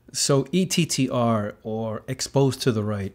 So ETTR, or exposed to the right,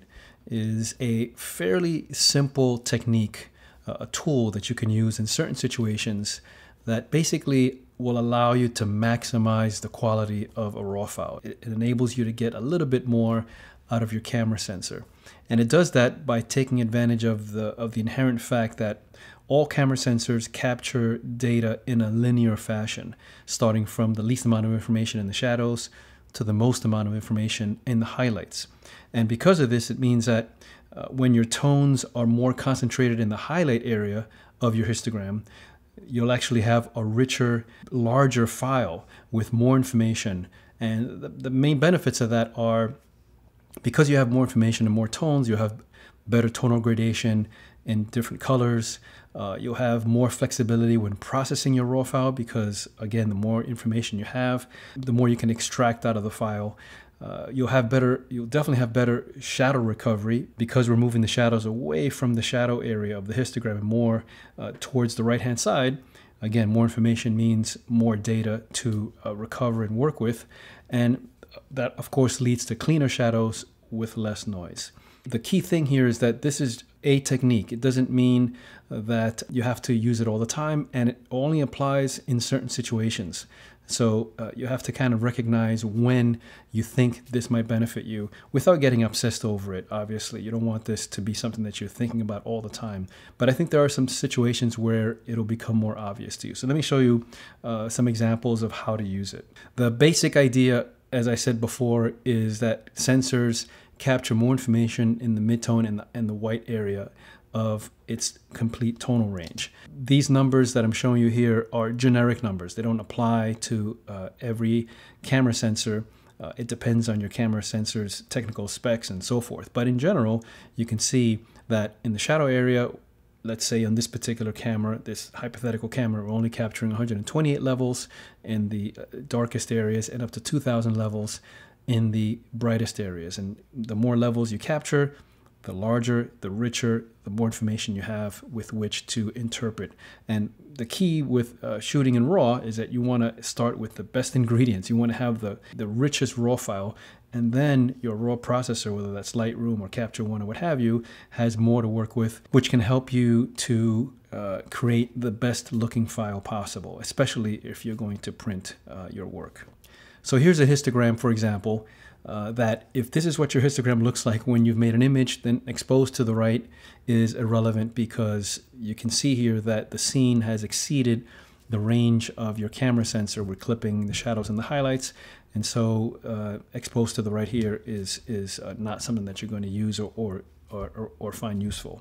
is a fairly simple technique, a tool that you can use in certain situations that basically will allow you to maximize the quality of a RAW file. It enables you to get a little bit more out of your camera sensor. And it does that by taking advantage of the inherent fact that all camera sensors capture data in a linear fashion, starting from the least amount of information in the shadows to the most amount of information in the highlights. And because of this, it means that when your tones are more concentrated in the highlight area of your histogram, you'll actually have a richer, larger file with more information. And the main benefits of that are, because you have more information and more tones, you'll have better tonal gradation in different colors. You'll have more flexibility when processing your RAW file because, again, the more information you have, the more you can extract out of the file. You'll definitely have better shadow recovery because we're moving the shadows away from the shadow area of the histogram and more towards the right-hand side. Again, more information means more data to recover and work with. And that, of course, leads to cleaner shadows with less noise. The key thing here is that this is a technique. It doesn't mean that you have to use it all the time, and it only applies in certain situations. So you have to kind of recognize when you think this might benefit you without getting obsessed over it. Obviously, you don't want this to be something that you're thinking about all the time. But I think there are some situations where it'll become more obvious to you. So let me show you some examples of how to use it. The basic idea, as I said before, is that sensors capture more information in the midtone and the white area of its complete tonal range. These numbers that I'm showing you here are generic numbers. They don't apply to every camera sensor. It depends on your camera sensor's technical specs and so forth. But in general, you can see that in the shadow area, let's say on this particular camera, this hypothetical camera, we're only capturing 128 levels in the darkest areas and up to 2000 levels in the brightest areas. And the more levels you capture, the larger, the richer, the more information you have with which to interpret. And the key with shooting in RAW is that you want to start with the best ingredients. You want to have the richest RAW file, and then your RAW processor, whether that's Lightroom or Capture One or what have you, has more to work with, which can help you to create the best looking file possible, especially if you're going to print your work. So here's a histogram, for example, that if this is what your histogram looks like when you've made an image, then exposed to the right is irrelevant because you can see here that the scene has exceeded the range of your camera sensor with clipping the shadows and the highlights. And so exposed to the right here is not something that you're going to use or find useful.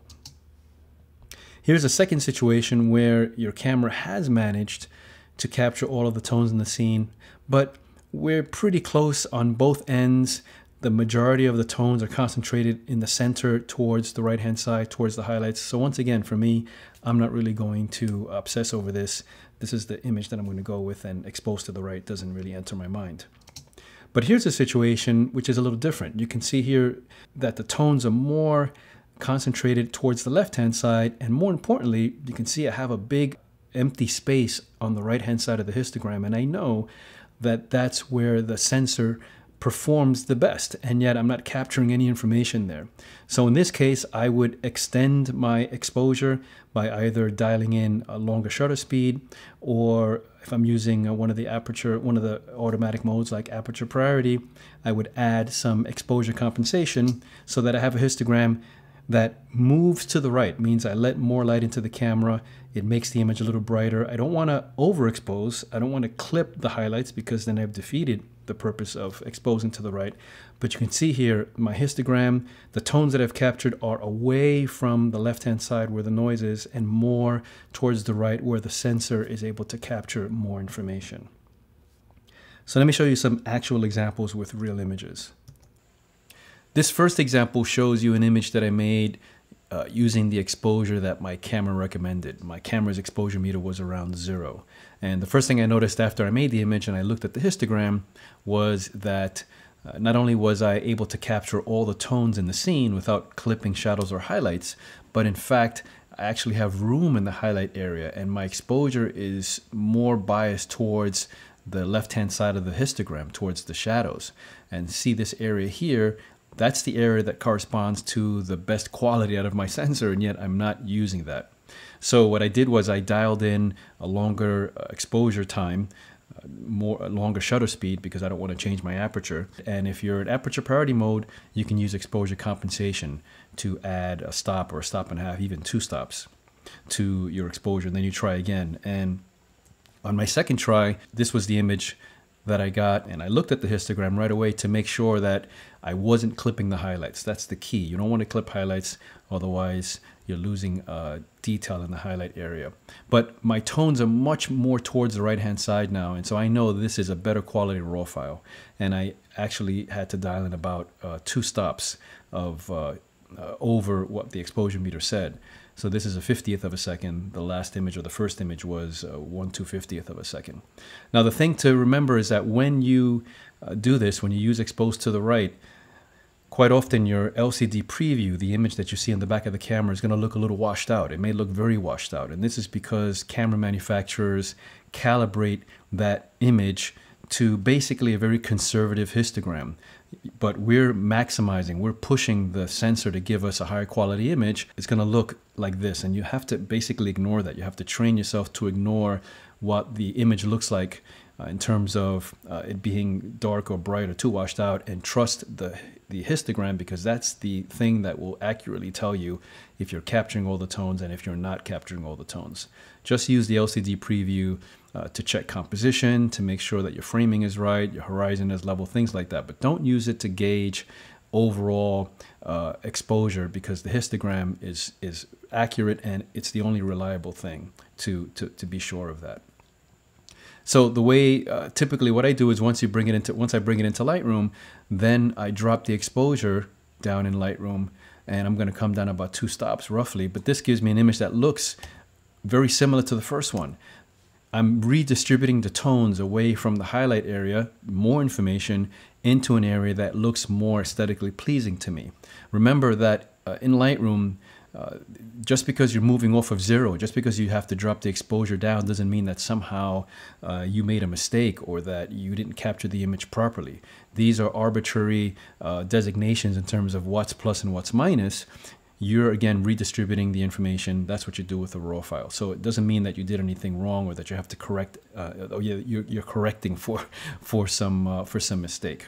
Here's a second situation where your camera has managed to capture all of the tones in the scene, but we're pretty close on both ends. The majority of the tones are concentrated in the center towards the right-hand side, towards the highlights. So once again, for me, I'm not really going to obsess over this. This is the image that I'm going to go with, and exposed to the right doesn't really enter my mind. But here's a situation which is a little different. You can see here that the tones are more concentrated towards the left-hand side, and more importantly, you can see I have a big empty space on the right-hand side of the histogram, and I know that that's where the sensor performs the best, and yet I'm not capturing any information there. So in this case, I would extend my exposure by either dialing in a longer shutter speed, or if I'm using one of the automatic modes like aperture priority, I would add some exposure compensation so that I have a histogram that moves to the right, means I let more light into the camera. It makes the image a little brighter. I don't want to overexpose. I don't want to clip the highlights because then I've defeated the purpose of exposing to the right. But you can see here my histogram, the tones that I've captured are away from the left-hand side where the noise is and more towards the right where the sensor is able to capture more information. So let me show you some actual examples with real images. This first example shows you an image that I made using the exposure that my camera recommended. My camera's exposure meter was around 0. And the first thing I noticed after I made the image and I looked at the histogram was that not only was I able to capture all the tones in the scene without clipping shadows or highlights, but in fact, I actually have room in the highlight area and my exposure is more biased towards the left-hand side of the histogram towards the shadows. And see this area here, that's the area that corresponds to the best quality out of my sensor, and yet I'm not using that. So what I did was I dialed in a longer exposure time, a longer shutter speed, because I don't want to change my aperture. And if you're in aperture priority mode, you can use exposure compensation to add a stop or a stop and a half, even 2 stops to your exposure, and then you try again. And on my second try, this was the image that I got, and I looked at the histogram right away to make sure that I wasn't clipping the highlights. That's the key. You don't want to clip highlights, otherwise you're losing detail in the highlight area. But my tones are much more towards the right-hand side now, and so I know this is a better quality raw file. And I actually had to dial in about 2 stops of over what the exposure meter said. So this is a 50th of a second. The last image, or the first image, was 1/250th of a second. Now the thing to remember is that when you do this, when you use expose to the right, quite often your LCD preview, the image that you see in the back of the camera, is going to look a little washed out. It may look very washed out. And this is because camera manufacturers calibrate that image to basically a very conservative histogram. But we're maximizing, we're pushing the sensor to give us a higher quality image. It's going to look like this, and you have to basically ignore that. You have to train yourself to ignore what the image looks like in terms of it being dark or bright or too washed out, and trust the histogram, because that's the thing that will accurately tell you if you're capturing all the tones and if you're not capturing all the tones. Just use the LCD preview to check composition, to make sure that your framing is right, your horizon is level, things like that. But don't use it to gauge overall exposure, because the histogram is accurate and it's the only reliable thing to be sure of that. So the way typically what I do is once I bring it into Lightroom, then I drop the exposure down in Lightroom, and I'm going to come down about 2 stops roughly. But this gives me an image that looks very similar to the first one. I'm redistributing the tones away from the highlight area, more information, into an area that looks more aesthetically pleasing to me. Remember that in Lightroom, just because you're moving off of 0, just because you have to drop the exposure down, doesn't mean that somehow you made a mistake or that you didn't capture the image properly. These are arbitrary designations in terms of what's plus and what's minus. You're again redistributing the information. That's what you do with a raw file. So it doesn't mean that you did anything wrong or that you have to correct. You're correcting for some mistake.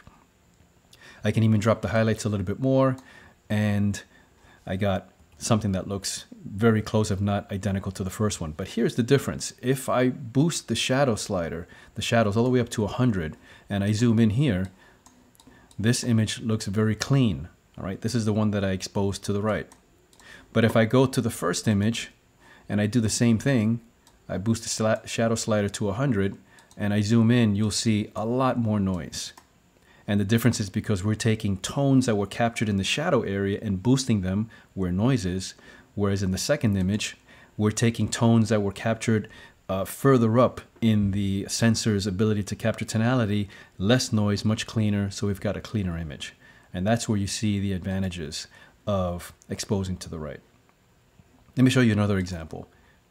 I can even drop the highlights a little bit more, and I got something that looks very close, if not identical, to the first one. But here's the difference. If I boost the shadow slider, the shadows all the way up to 100, and I zoom in here, this image looks very clean. All right, this is the one that I exposed to the right. But if I go to the first image and I do the same thing, I boost the shadow slider to 100 and I zoom in, you'll see a lot more noise. And the difference is because we're taking tones that were captured in the shadow area and boosting them where noise is, whereas in the second image, we're taking tones that were captured further up in the sensor's ability to capture tonality, less noise, much cleaner, so we've got a cleaner image. And that's where you see the advantages of exposing to the right. Let me show you another example.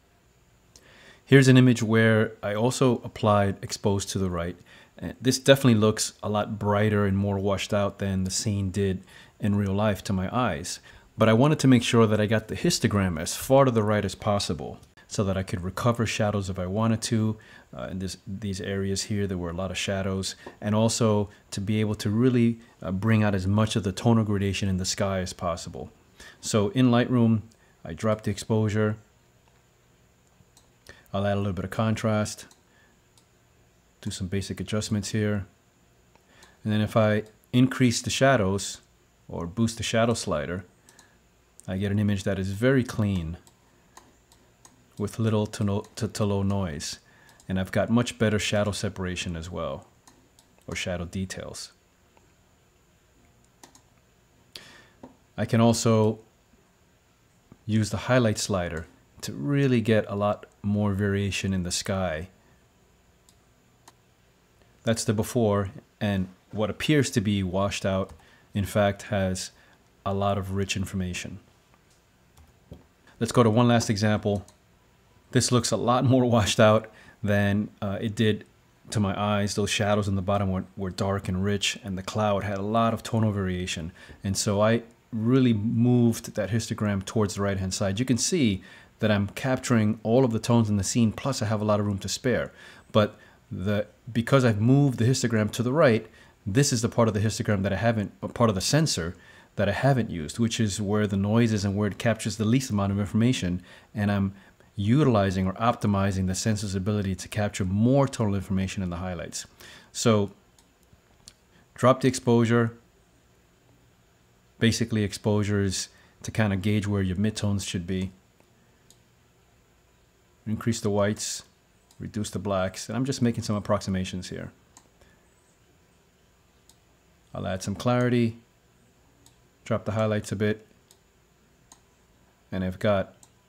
Here's an image where I also applied expose to the right. And this definitely looks a lot brighter and more washed out than the scene did in real life to my eyes. But I wanted to make sure that I got the histogram as far to the right as possible so that I could recover shadows if I wanted to. In these areas here, there were a lot of shadows, and also to be able to really bring out as much of the tonal gradation in the sky as possible. So in Lightroom, I drop the exposure. I'll add a little bit of contrast, do some basic adjustments here. And then if I increase the shadows or boost the shadow slider, I get an image that is very clean with little to low noise. And I've got much better shadow separation as well, or shadow details. I can also use the highlight slider to really get a lot more variation in the sky. That's the before, and what appears to be washed out, in fact, has a lot of rich information. Let's go to one last example. This looks a lot more washed out than it did to my eyes, those shadows in the bottom were dark and rich, and the cloud had a lot of tonal variation. And so I really moved that histogram towards the right-hand side. You can see that I'm capturing all of the tones in the scene, plus I have a lot of room to spare. But because I've moved the histogram to the right, this is the part of the histogram that I haven't, or part of the sensor that I haven't used, which is where the noise is and where it captures the least amount of information. And I'm utilizing or optimizing the sensor's ability to capture more tonal information in the highlights. So drop the exposure. Basically, exposure is to kind of gauge where your midtones should be. Increase the whites, reduce the blacks, and I'm just making some approximations here. I'll add some clarity, drop the highlights a bit, and I've got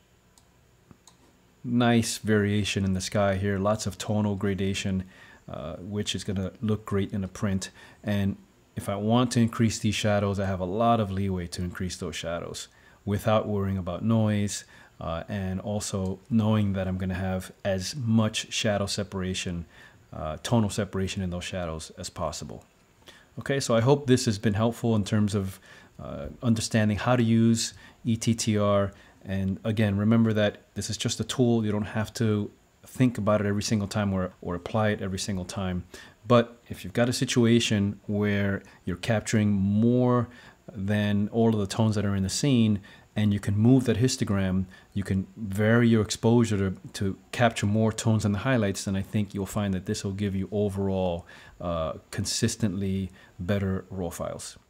nice variation in the sky here, lots of tonal gradation, which is going to look great in a print. And if I want to increase these shadows, I have a lot of leeway to increase those shadows without worrying about noise, and also knowing that I'm going to have as much shadow separation, tonal separation in those shadows as possible. Okay, so I hope this has been helpful in terms of understanding how to use ETTR. And again, remember that this is just a tool. You don't have to think about it every single time or apply it every single time. But if you've got a situation where you're capturing more than all of the tones that are in the scene, and you can move that histogram, you can vary your exposure to capture more tones in the highlights, then I think you'll find that this will give you overall consistently better raw files.